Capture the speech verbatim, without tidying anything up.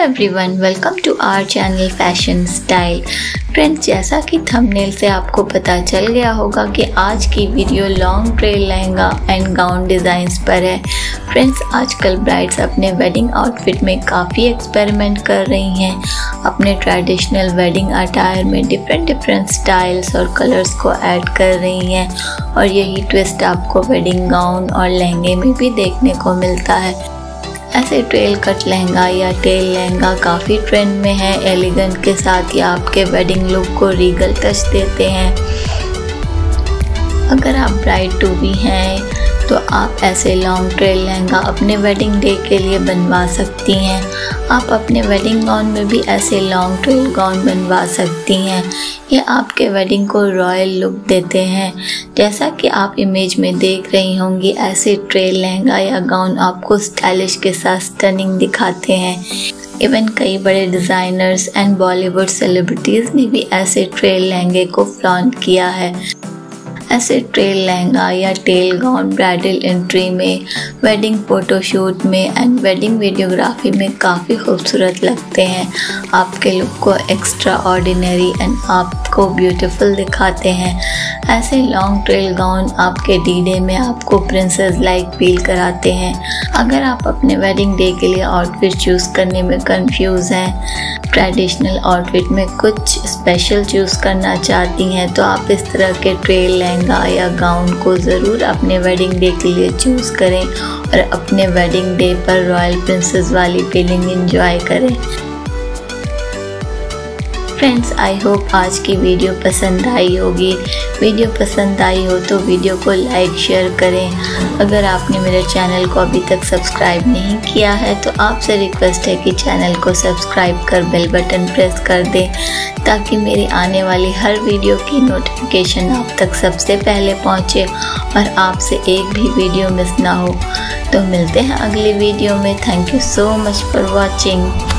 Everyone, welcome to our channel fashion style. Friends, जैसा कि thumbnail से आपको पता चल गया होगा कि आज की video long trail lehenga and gown designs पर है। फ्रेंड्स, आजकल ब्राइड्स अपने वेडिंग आउटफिट में काफ़ी एक्सपेरिमेंट कर रही हैं। अपने ट्रेडिशनल वेडिंग अटायर में डिफरेंट डिफरेंट स्टाइल्स और कलर्स को ऐड कर रही हैं और यही ट्विस्ट आपको वेडिंग गाउन और लहंगे में भी देखने को मिलता है। ऐसे ट्रेल कट लहंगा या टेल लहंगा काफ़ी ट्रेंड में है। एलिगेंट के साथ ये आपके वेडिंग लुक को रीगल टच देते हैं। अगर आप ब्राइड टू बी हैं तो आप ऐसे लॉन्ग ट्रेल लहंगा अपने वेडिंग डे के लिए बनवा सकती हैं। आप अपने वेडिंग गाउन में भी ऐसे लॉन्ग ट्रेल गाउन बनवा सकती हैं। ये आपके वेडिंग को रॉयल लुक देते हैं। जैसा कि आप इमेज में देख रही होंगी, ऐसे ट्रेल लहंगा या गाउन आपको स्टाइलिश के साथ स्टनिंग दिखाते हैं। इवन कई बड़े डिज़ाइनर्स एंड बॉलीवुड सेलिब्रिटीज़ ने भी ऐसे ट्रेल लहंगे को फ्लॉन्ट किया है। ऐसे ट्रेल लहंगा या टेल गाउन ब्राइडल एंट्री में, वेडिंग फ़ोटोशूट में एंड वेडिंग वीडियोग्राफी में काफ़ी खूबसूरत लगते हैं। आपके लुक को एक्स्ट्रा ऑर्डिनरी एंड आपको ब्यूटीफुल दिखाते हैं। ऐसे लॉन्ग ट्रेल गाउन आपके डी डे में आपको प्रिंसेस लाइक फील कराते हैं। अगर आप अपने वेडिंग डे के लिए आउटफिट चूज़ करने में कंफ्यूज हैं, ट्रेडिशनल आउटफिट में कुछ स्पेशल चूज़ करना चाहती हैं, तो आप इस तरह के ट्रेल लहंगा या गाउन को ज़रूर अपने वेडिंग डे के लिए चूज़ करें और अपने वेडिंग डे पर रॉयल प्रिंसेस वाली फीलिंग एंजॉय करें। फ्रेंड्स, आई होप आज की वीडियो पसंद आई होगी। वीडियो पसंद आई हो तो वीडियो को लाइक शेयर करें। अगर आपने मेरे चैनल को अभी तक सब्सक्राइब नहीं किया है तो आपसे रिक्वेस्ट है कि चैनल को सब्सक्राइब कर बेल बटन प्रेस कर दें ताकि मेरी आने वाली हर वीडियो की नोटिफिकेशन आप तक सबसे पहले पहुंचे और आपसे एक भी वीडियो मिस ना हो। तो मिलते हैं अगली वीडियो में। Thank you so much for watching.